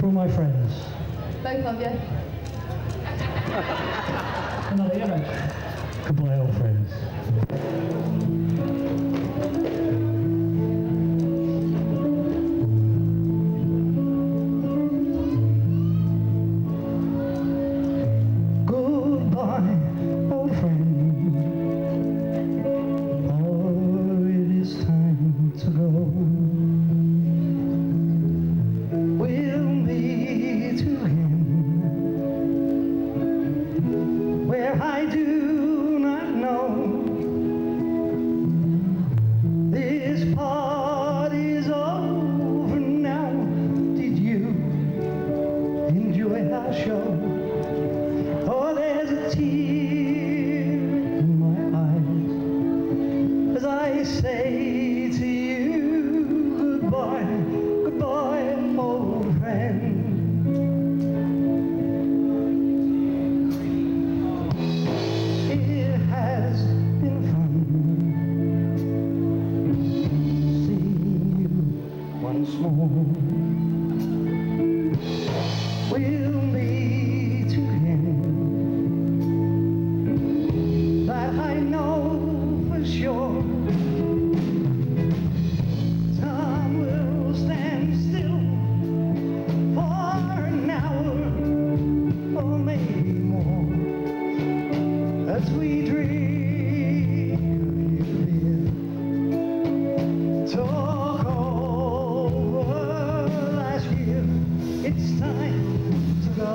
For all my friends. Both of you. Another year, mate. Goodbye, old friends. Goodbye, old friend. Oh, it is time to go. We'll meet again where I do not know. This party's over now. Did you enjoy our show? Oh, there's a tear in my eyes as I say to you goodbye, goodbye, old friend. It has been fun seeing you once more. We'll meet again, that I know for sure. Time will stand still for an hour or maybe more as we dream of you here. Talk over last year. It's time to go.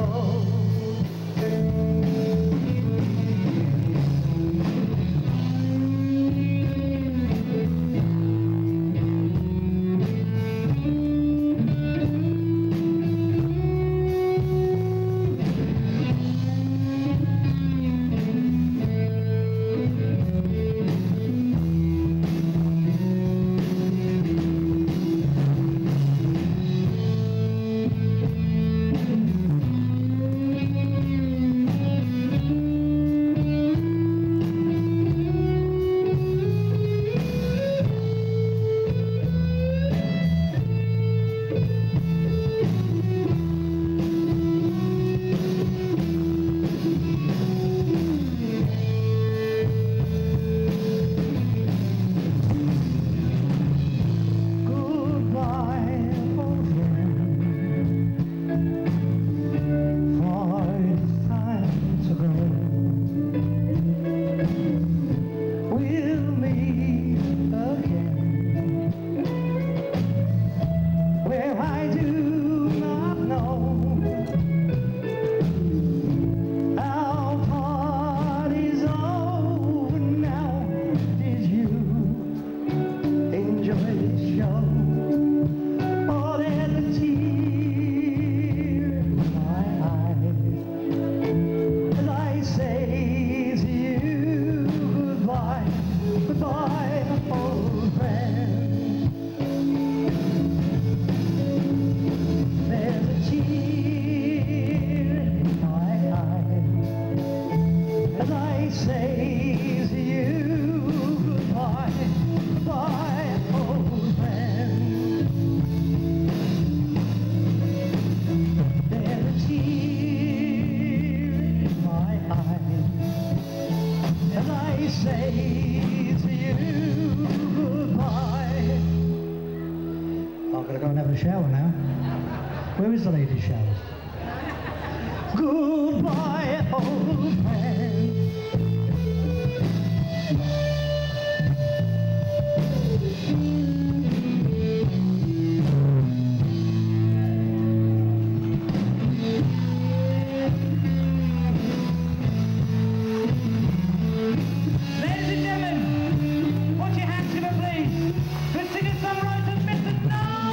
Shower now. Where is the ladies' showers? Goodbye, old friend. Ladies and gentlemen, put your hands together, please. The singer-songwriter, Mr. Noel.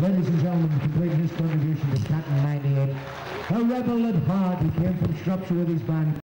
Ladies and gentlemen, completing his contribution to Catton 98. A rebel at heart, he came from Shropshire with his band.